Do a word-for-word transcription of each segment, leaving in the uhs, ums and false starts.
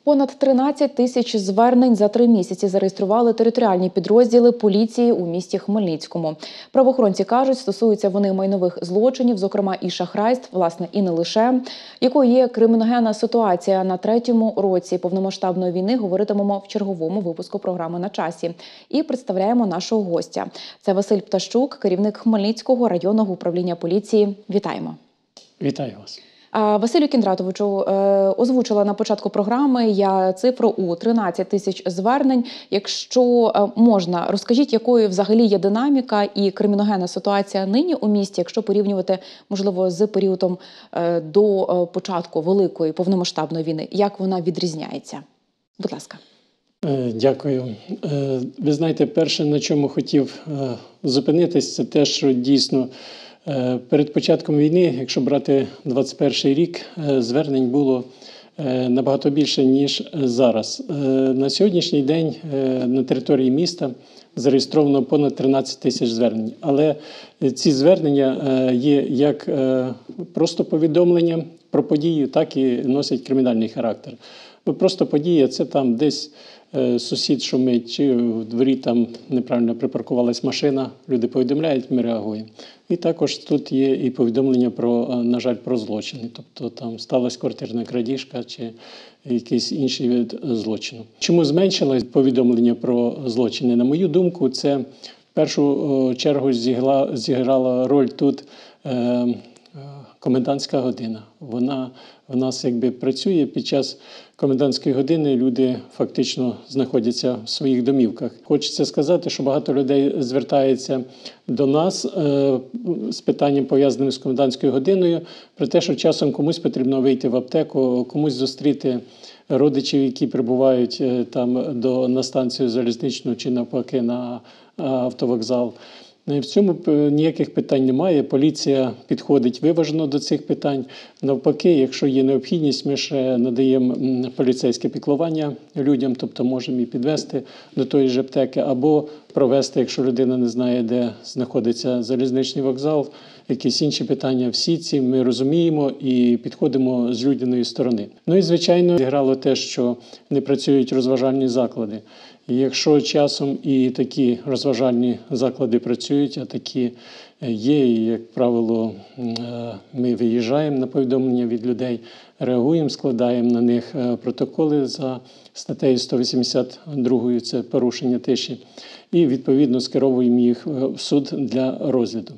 Понад тринадцять тисяч звернень за три місяці зареєстрували територіальні підрозділи поліції у місті Хмельницькому. Правоохоронці кажуть, стосуються вони майнових злочинів, зокрема і шахрайств, власне, і не лише. Якою є криміногенна ситуація на третьому році повномасштабної війни, говоритимемо в черговому випуску програми «На часі». І представляємо нашого гостя. Це Василь Пташук, керівник Хмельницького районного управління поліції. Вітаємо. Вітаю вас. Василю Кіндратовичу, озвучила на початку програми я цифру у тринадцять тисяч звернень. Якщо можна, розкажіть, якою взагалі є динаміка і криміногенна ситуація нині у місті, якщо порівнювати, можливо, з періодом до початку Великої повномасштабної війни. Як вона відрізняється? Будь ласка. Дякую. Ви знаєте, перше, на чому хотів зупинитись, це те, що дійсно перед початком війни, якщо брати двадцять перший рік, звернень було набагато більше, ніж зараз. На сьогоднішній день на території міста зареєстровано понад тринадцять тисяч звернень. Але ці звернення є як просто повідомлення про подію, так і носять кримінальний характер. Просто подія – це там десь сусід шумить, чи в дворі там неправильно припаркувалась машина, люди повідомляють, ми реагуємо. І також тут є і повідомлення про, на жаль, про злочини. Тобто там сталася квартирна крадіжка чи якийсь інший вид злочину. Чому зменшилось повідомлення про злочини? На мою думку, це в першу чергу зіграла, зіграла роль тут е, комендантська година. Вона в нас якби працює під час комендантської години, люди фактично знаходяться в своїх домівках. Хочеться сказати, що багато людей звертається до нас е, з питанням, пов'язаним з комендантською годиною, про те, що часом комусь потрібно вийти в аптеку, комусь зустріти родичів, які прибувають е, там до, на станцію залізничну чи навпаки на е, автовокзал. В цьому ніяких питань немає. Поліція підходить виважено до цих питань. Навпаки, якщо є необхідність, ми ще надаємо поліцейське піклування людям, тобто можемо і підвести до тої ж аптеки, або провести, якщо людина не знає, де знаходиться залізничний вокзал, якісь інші питання. Всі ці ми розуміємо і підходимо з людяної сторони. Ну і, звичайно, зіграло те, що не працюють розважальні заклади. І якщо часом і такі розважальні заклади працюють, а такі є, і, як правило, ми виїжджаємо на повідомлення від людей, реагуємо, складаємо на них протоколи за статтею сто вісімдесят два, це порушення тиші, і, відповідно, скеровуємо їх в суд для розгляду.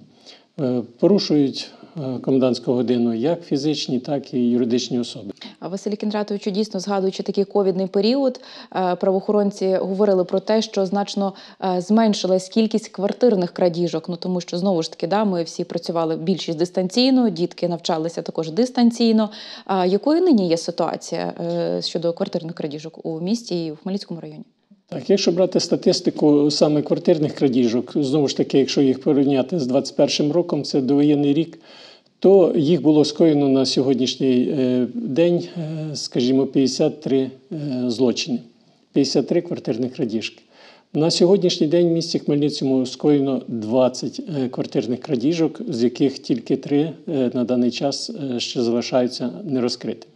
Порушують комендантську годину як фізичні, так і юридичні особи. Василь Кіндратовичу, дійсно, згадуючи такий ковідний період, правоохоронці говорили про те, що значно зменшилась кількість квартирних крадіжок, ну тому що, знову ж таки, да, ми всі працювали більшість дистанційно, дітки навчалися також дистанційно. Якою нині є ситуація щодо квартирних крадіжок у місті і в Хмельницькому районі? Так, якщо брати статистику саме квартирних крадіжок, знову ж таки, якщо їх порівняти з двадцять першим роком, це довоєнний рік, то їх було скоєно на сьогоднішній день, скажімо, п'ятдесят три злочини, п'ятдесят три квартирних крадіжки. На сьогоднішній день в місті Хмельницькому скоєно двадцять квартирних крадіжок, з яких тільки три на даний час ще залишаються нерозкритими.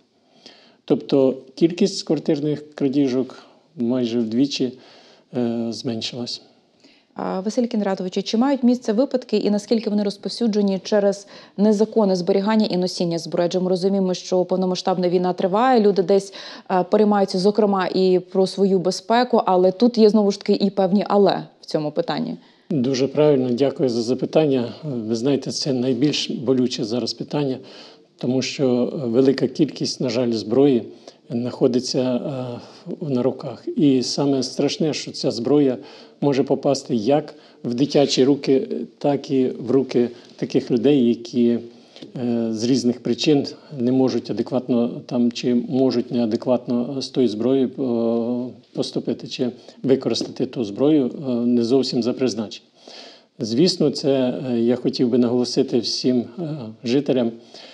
Тобто кількість квартирних крадіжок майже вдвічі е, зменшилась. Василь Кіндратович, чи мають місце випадки і наскільки вони розповсюджені через незаконне зберігання і носіння зброї? Адже ми розуміємо, що повномасштабна війна триває, люди десь переймаються, зокрема, і про свою безпеку, але тут є, знову ж таки, і певні «але» в цьому питанні. Дуже правильно, дякую за запитання. Ви знаєте, це найбільш болюче зараз питання, тому що велика кількість, на жаль, зброї знаходиться на руках. І саме страшне, що ця зброя може попасти як в дитячі руки, так і в руки таких людей, які з різних причин не можуть адекватно там, чи можуть неадекватно з тою зброєю поступити, чи використати ту зброю не зовсім за призначенням. Звісно, це я хотів би наголосити всім жителям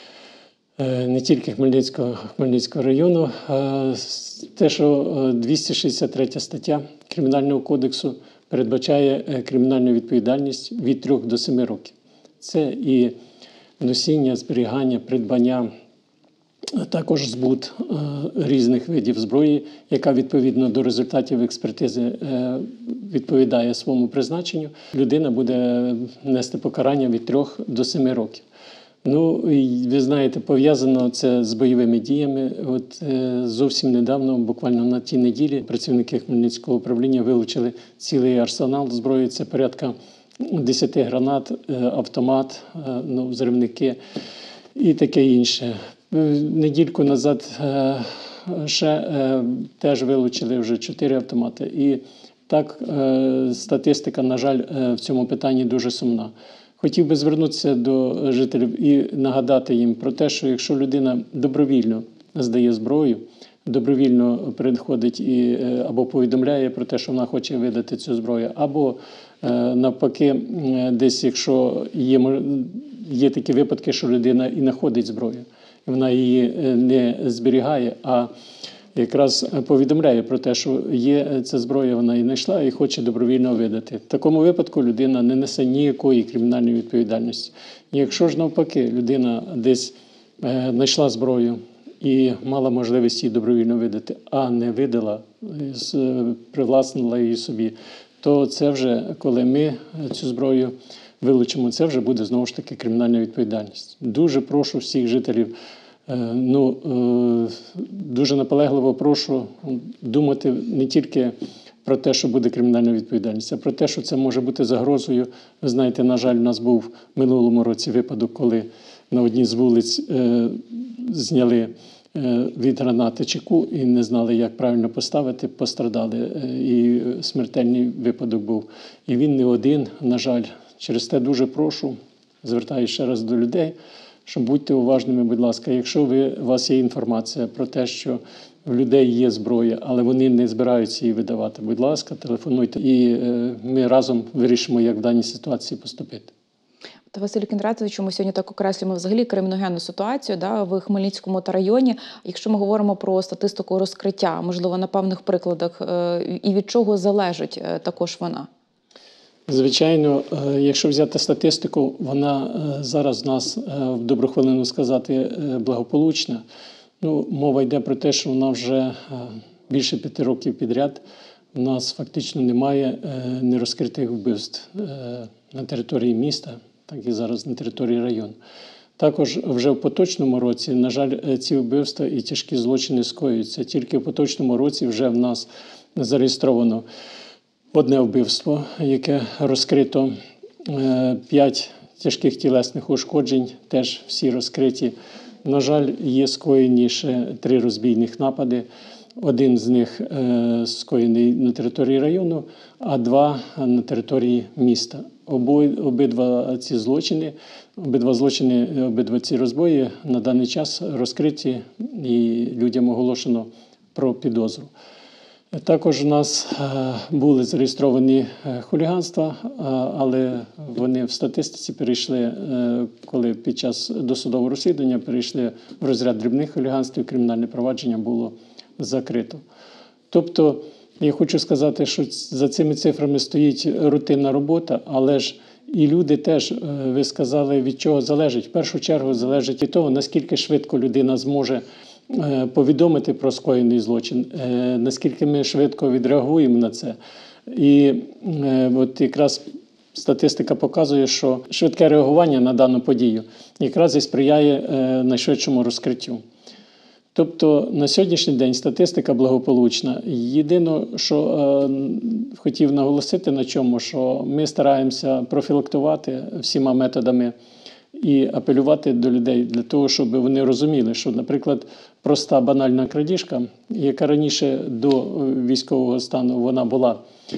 не тільки Хмельницького, Хмельницького району, а те, що двісті шістдесят третя стаття Кримінального кодексу передбачає кримінальну відповідальність від трьох до семи років. Це і носіння, зберігання, придбання також збут е, різних видів зброї, яка відповідно до результатів експертизи е, відповідає своєму призначенню, людина буде нести покарання від трьох до семи років. Ну, і ви знаєте, пов'язано це з бойовими діями. От е, зовсім недавно, буквально на тій неділі, працівники Хмельницького управління вилучили цілий арсенал зброї. Це порядка десяти гранат, е, автомат, е, ну, взривники і таке інше. Недільку назад е, ще е, теж вилучили вже чотири автомати. І так е, статистика, на жаль, е, в цьому питанні дуже сумна. Хотів би звернутися до жителів і нагадати їм про те, що якщо людина добровільно здає зброю, добровільно приходить і або повідомляє про те, що вона хоче видати цю зброю, або навпаки, десь якщо є, є такі випадки, що людина і знаходить зброю, і вона її не зберігає, а якраз повідомляє про те, що є ця зброя, вона і знайшла, і хоче добровільно видати. В такому випадку людина не несе ніякої кримінальної відповідальності. Якщо ж навпаки людина десь е, знайшла зброю і мала можливість її добровільно видати, а не видала, е, привласнила її собі, то це вже, коли ми цю зброю вилучимо, це вже буде знову ж таки кримінальна відповідальність. Дуже прошу всіх жителів, Ну, дуже наполегливо прошу думати не тільки про те, що буде кримінальна відповідальність, а про те, що це може бути загрозою. Ви знаєте, на жаль, у нас був в минулому році випадок, коли на одній з вулиць е, зняли е, від гранати чеку і не знали, як правильно поставити, пострадали. Е, і смертельний випадок був. І він не один, на жаль. Через те дуже прошу, звертаюся ще раз до людей, що будьте уважними, будь ласка, якщо ви, у вас є інформація про те, що в людей є зброя, але вони не збираються її видавати, будь ласка, телефонуйте, і е, ми разом вирішимо, як в даній ситуації поступити. Та Василю Кіндратовичу, ми сьогодні так окреслюємо взагалі криміногенну ситуацію, да, в Хмельницькому та районі. Якщо ми говоримо про статистику розкриття, можливо, на певних прикладах, е, і від чого залежить е, також вона? Звичайно, якщо взяти статистику, вона зараз у нас, в добру хвилину сказати, благополучна. Ну, мова йде про те, що вона вже більше п'яти років підряд у нас фактично немає нерозкритих вбивств на території міста, так і зараз на території району. Також вже в поточному році, на жаль, ці вбивства і тяжкі злочини скоюються. Тільки в поточному році вже в нас зареєстровано одне вбивство, яке розкрито, п'ять тяжких тілесних ушкоджень, теж всі розкриті. На жаль, є скоєні ще три розбійних напади. Один з них скоєний на території району, а два на території міста. Обидва ці злочини, обидва злочини, обидва ці розбої на даний час розкриті і людям оголошено про підозру. Також у нас були зареєстровані хуліганства, але вони в статистиці перейшли, коли під час досудового розслідування перейшли в розряд дрібних хуліганств, і кримінальне провадження було закрито. Тобто, я хочу сказати, що за цими цифрами стоїть рутинна робота, але ж і люди теж, ви сказали, від чого залежить. В першу чергу залежить від того, наскільки швидко людина зможе повідомити про скоєний злочин, наскільки ми швидко відреагуємо на це. І от якраз статистика показує, що швидке реагування на дану подію якраз і сприяє найшвидшому розкриттю. Тобто на сьогоднішній день статистика благополучна. Єдине, що е, хотів наголосити на чому, що ми стараємося профілактувати всіма методами і апелювати до людей для того, щоб вони розуміли, що, наприклад, проста банальна крадіжка, яка раніше до військового стану вона була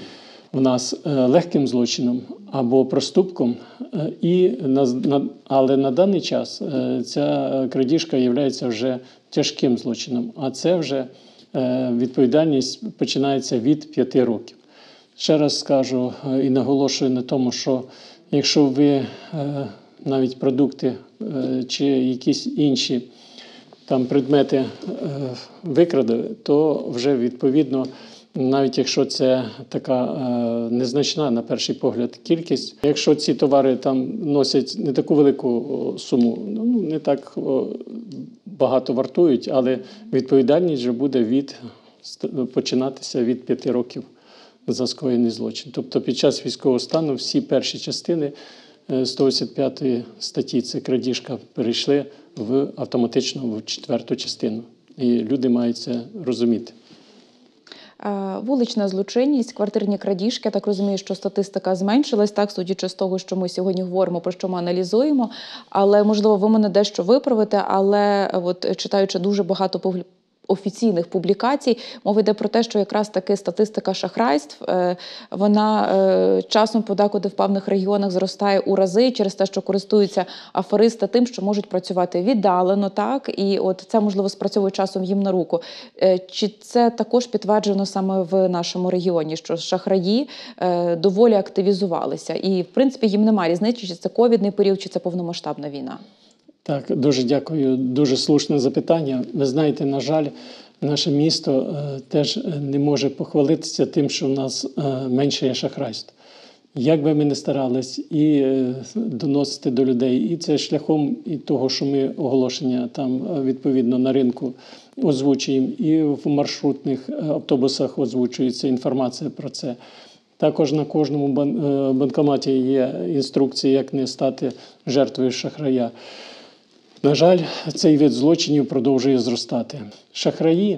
у нас легким злочином або проступком, і, але на даний час ця крадіжка є вже тяжким злочином, а це вже відповідальність починається від п'яти років. Ще раз скажу і наголошую на тому, що якщо ви навіть продукти чи якісь інші там предмети викрадали, то вже відповідно навіть якщо це така е, незначна, на перший погляд, кількість. Якщо ці товари там носять не таку велику о, суму, ну, не так о, багато вартують, але відповідальність вже буде від, починатися від п'яти років за скоєний злочин. Тобто під час військового стану всі перші частини сто вісімдесят п'ятої статті, це крадіжка, перейшли в автоматично в четверту частину. І люди мають це розуміти. Вулична злочинність, квартирні крадіжки, я так розумію, що статистика зменшилась, так, судячи з того, що ми сьогодні говоримо, про що ми аналізуємо, але, можливо, ви мене дещо виправите, але от читаючи дуже багато публікацій, офіційних публікацій, мова йде про те, що якраз таки статистика шахрайств, вона часом подекуди в певних регіонах зростає у рази через те, що користуються аферисти тим, що можуть працювати віддалено, так, і от це, можливо, спрацьовує часом їм на руку. Чи це також підтверджено саме в нашому регіоні, що шахраї доволі активізувалися? І, в принципі, їм немає різниці, чи це ковідний період, чи це повномасштабна війна? Так, дуже дякую. Дуже слушне запитання. Ви знаєте, на жаль, наше місто е, теж не може похвалитися тим, що в нас е, менше є шахрайств. Як би ми не старались і е, доносити до людей, і це шляхом і того, що ми оголошення там відповідно на ринку озвучуємо, і в маршрутних автобусах озвучується інформація про це. Також на кожному банкоматі є інструкції, як не стати жертвою шахрая. На жаль, цей вид злочинів продовжує зростати. Шахраї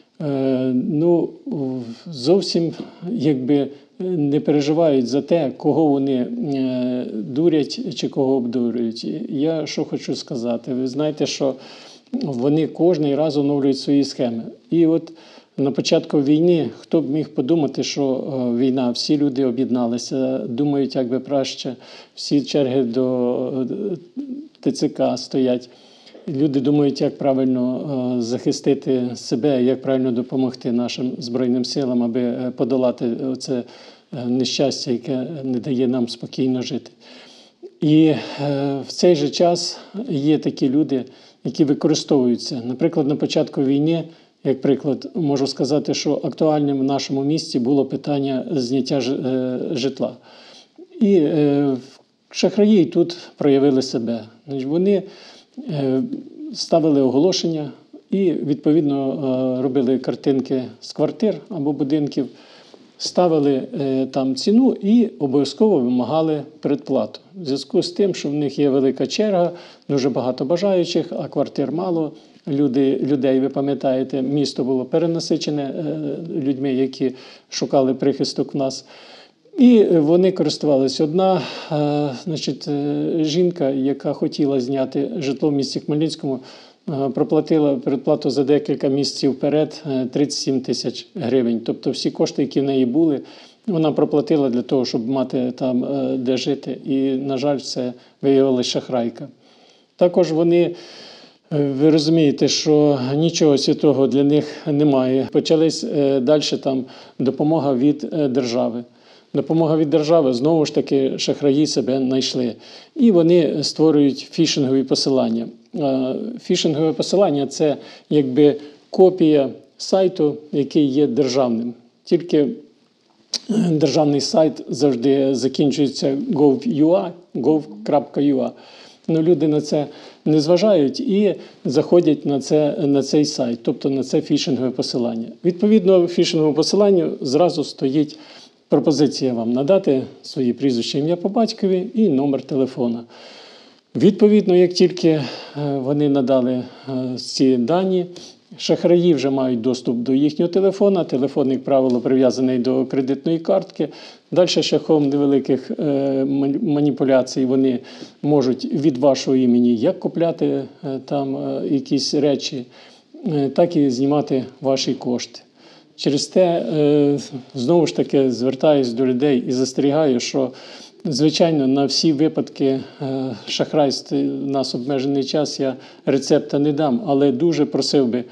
ну, зовсім якби не переживають за те, кого вони дурять чи кого обдурюють. Я що хочу сказати, ви знаєте, що вони кожний раз оновлюють свої схеми. І от на початку війни, хто б міг подумати, що війна, всі люди об'єдналися, думають, як би краще, всі черги до ТЦК стоять. Люди думають, як правильно захистити себе, як правильно допомогти нашим Збройним силам, аби подолати це нещастя, яке не дає нам спокійно жити. І в цей же час є такі люди, які використовуються. Наприклад, на початку війни, як приклад, можу сказати, що актуальним в нашому місті було питання зняття житла. І шахраї тут проявили себе. Вони ставили оголошення і, відповідно, робили картинки з квартир або будинків, ставили там ціну і обов'язково вимагали передплату. В зв'язку з тим, що в них є велика черга, дуже багато бажаючих, а квартир мало. Люди, людей, ви пам'ятаєте, місто було перенасичене людьми, які шукали прихисток в нас. І вони користувалися. Одна значить, жінка, яка хотіла зняти житло в місті Хмельницькому, проплатила передплату за декілька місяців вперед тридцять сім тисяч гривень. Тобто всі кошти, які в неї були, вона проплатила для того, щоб мати там де жити. І, на жаль, це виявилася шахрайка. Також вони, ви розумієте, що нічого святого для них немає. Почалась далі там допомога від держави. Допомога від держави, знову ж таки, шахраї себе знайшли. І вони створюють фішингові посилання. Фішингове посилання – це якби копія сайту, який є державним. Тільки державний сайт завжди закінчується gov крапка ю а. Ну, люди на це не зважають і заходять на, це, на цей сайт, тобто на це фішингове посилання. Відповідно, фішинговому посиланню зразу стоїть пропозиція вам надати свої прізвища, ім'я по батькові і номер телефона. Відповідно, як тільки вони надали ці дані, шахраї вже мають доступ до їхнього телефона, телефон, як правило, прив'язаний до кредитної картки. Далі шляхом невеликих маніпуляцій вони можуть від вашого імені як купляти там якісь речі, так і знімати ваші кошти. Через те, знову ж таки, звертаюся до людей і застерігаю, що, звичайно, на всі випадки шахрайств у нас обмежений час, я рецепта не дам, але дуже просив би,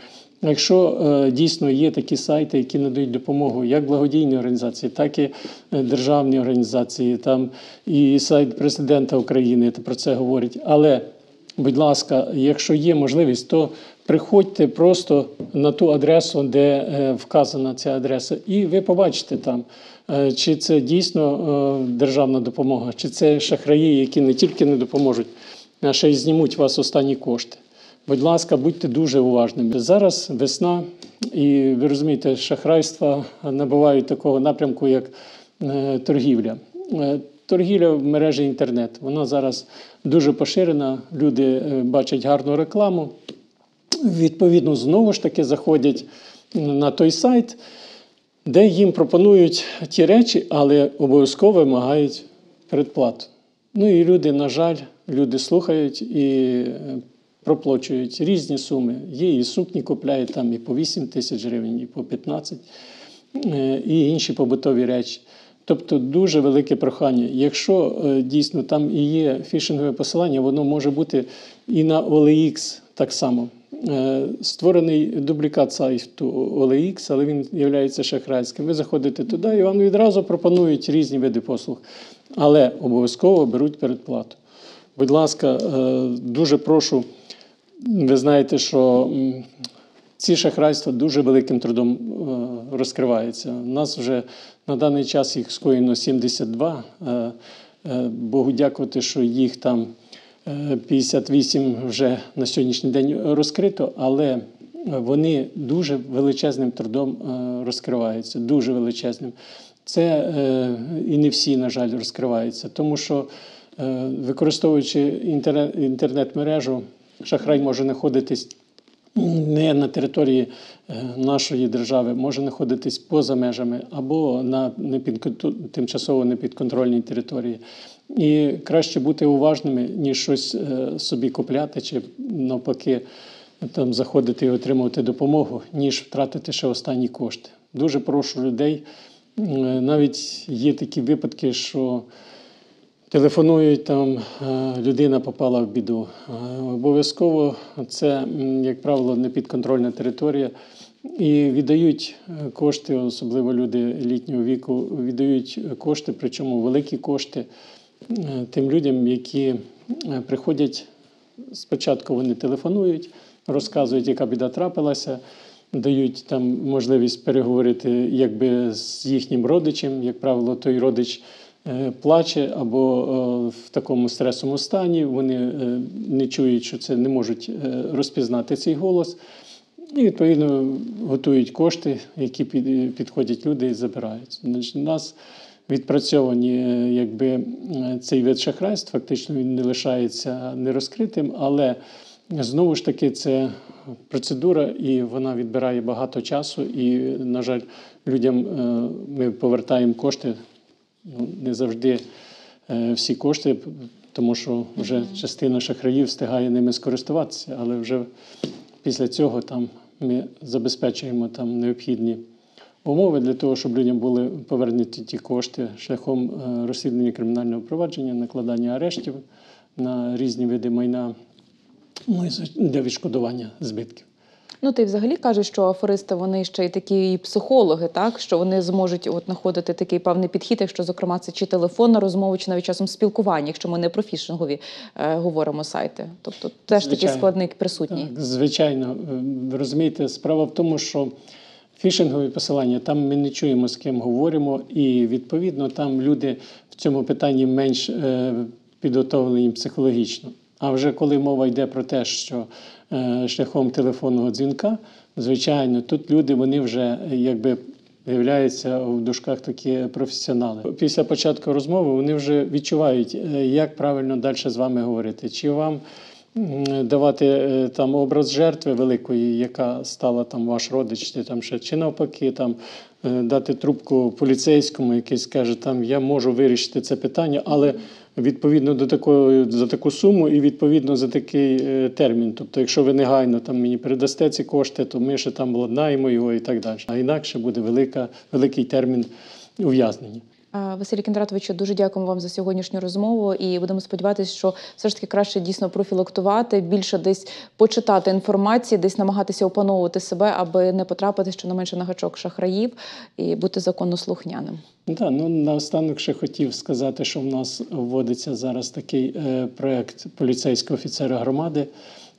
якщо дійсно є такі сайти, які надають допомогу як благодійні організації, так і державні організації, там і сайт президента України про це говорить, але, будь ласка, якщо є можливість, то приходьте просто на ту адресу, де е, вказана ця адреса, і ви побачите там, е, чи це дійсно е, державна допомога, чи це шахраї, які не тільки не допоможуть, а ще й знімуть у вас останні кошти. Будь ласка, будьте дуже уважними. Зараз весна, і ви розумієте, шахрайства набувають такого напрямку, як е, торгівля. Е, торгівля в мережі інтернет, вона зараз дуже поширена, люди е, бачать гарну рекламу, відповідно, знову ж таки заходять на той сайт, де їм пропонують ті речі, але обов'язково вимагають передплату. Ну і люди, на жаль, люди слухають і проплачують різні суми. Є і сукні купляють там і по вісім тисяч гривень, і по п'ятнадцять, і інші побутові речі. Тобто дуже велике прохання. Якщо дійсно там і є фішингове посилання, воно може бути і на о ел ікс так само. Створений дублікат сайту о ел ікс, але він є шахрайським. Ви заходите туди і вам відразу пропонують різні види послуг. Але обов'язково беруть передплату. Будь ласка, дуже прошу, ви знаєте, що ці шахрайства дуже великим трудом розкриваються. У нас вже на даний час їх скоєно сімдесят два. Богу дякувати, що їх там п'ятдесят вісім вже на сьогоднішній день розкрито, але вони дуже величезним трудом розкриваються, дуже величезним. Це і не всі, на жаль, розкриваються, тому що, використовуючи інтернет-мережу, шахрай може знаходитись не на території нашої держави, може знаходитись поза межами або на тимчасово непідконтрольній території. І краще бути уважними, ніж щось собі купляти чи навпаки там заходити і отримувати допомогу, ніж втратити ще останні кошти. Дуже прошу людей, навіть є такі випадки, що телефонують, там людина попала в біду. Обов'язково це, як правило, непідконтрольна територія. І віддають кошти, особливо люди літнього віку, віддають кошти, причому великі кошти, тим людям, які приходять, спочатку вони телефонують, розказують, яка біда трапилася, дають там можливість переговорити якби з їхнім родичем, як правило, той родич плаче або в такому стресовому стані, вони не чують, що це, не можуть розпізнати цей голос. І, відповідно, готують кошти, які підходять люди і забирають. У нас відпрацьовані, якби, цей вид шахрайств, фактично він не лишається нерозкритим, але знову ж таки це процедура і вона відбирає багато часу і, на жаль, людям ми повертаємо кошти, ну, не завжди всі кошти, тому що вже частина шахраїв встигає ними скористуватися, але вже після цього там ми забезпечуємо там необхідні умови для того, щоб людям були повернуті ті кошти шляхом розслідування кримінального провадження, накладання арештів на різні види майна, ну і для відшкодування збитків. Ну, ти взагалі кажеш, що аферисти, вони ще й такі психологи, так? Що вони зможуть от знаходити такий певний підхід, якщо, зокрема, це чи телефонна розмова, чи навіть часом спілкування, якщо ми не про фішингові е, говоримо сайти. Тобто теж Звичайно. такий складник присутній. Так, звичайно. Ви розумієте, справа в тому, що фішингові посилання, там ми не чуємо, з ким говоримо, і, відповідно, там люди в цьому питанні менш е, підготовлені психологічно. А вже коли мова йде про те, що е, шляхом телефонного дзвінка, звичайно, тут люди, вони вже якби являються в дужках такі професіонали. Після початку розмови вони вже відчувають, як правильно далі з вами говорити. Чи вам давати там образ жертви великої, яка стала там ваш родич, чи там ще, чи навпаки там дати трубку поліцейському, який скаже, там я можу вирішити це питання, але відповідно до такої, за таку суму і відповідно за такий термін. Тобто, якщо ви негайно там мені передасте ці кошти, то ми ще там владнаємо його і так далі. А інакше буде велика, великий термін ув'язнення. Василій Кіндратовичу, дуже дякуємо вам за сьогоднішню розмову і будемо сподіватися, що все ж таки краще дійсно профілактувати, більше десь почитати інформації, десь намагатися опановувати себе, аби не потрапити щонайменше на гачок шахраїв і бути законослухняним. Да, ну, наостанок ще хотів сказати, що в нас вводиться зараз такий е, проєкт поліцейського офіцера громади.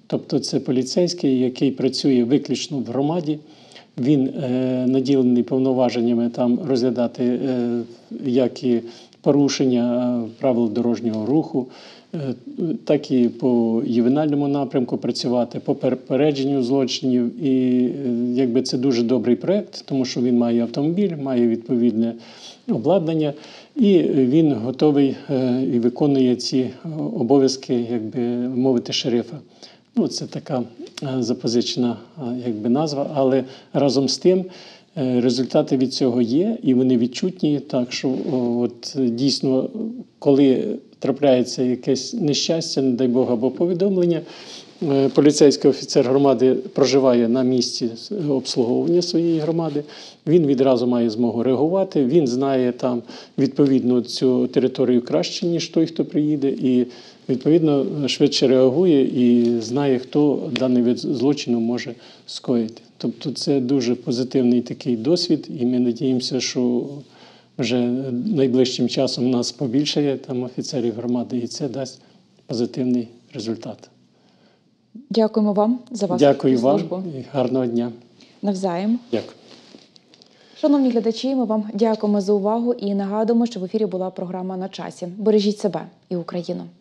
Тобто це поліцейський, який працює виключно в громаді. Він е, наділений повноваженнями там розглядати е, як і порушення правил дорожнього руху, е, так і по ювенальному напрямку працювати, по попередженню злочинів. І е, якби це дуже добрий проєкт, тому що він має автомобіль, має відповідне обладнання, і він готовий е, і виконує ці обов'язки, як би мовити, шерифа. Ну, це така запозичена якби назва, але разом з тим результати від цього є, і вони відчутні. Так що от, дійсно, коли трапляється якесь нещастя, не дай Бог, або повідомлення, поліцейський офіцер громади проживає на місці обслуговування своєї громади, він відразу має змогу реагувати, він знає там відповідно цю територію краще, ніж той, хто приїде, і відповідно швидше реагує і знає, хто даний вид злочину може скоїти. Тобто це дуже позитивний такий досвід, і ми надіємося, що вже найближчим часом у нас побільшає там офіцерів громади, і це дасть позитивний результат. Дякуємо вам за вашу Дякую службу. вам і гарного дня. Навзаєм. Дякую. Шановні глядачі, ми вам дякуємо за увагу і нагадуємо, що в ефірі була програма «На часі». Бережіть себе і Україну.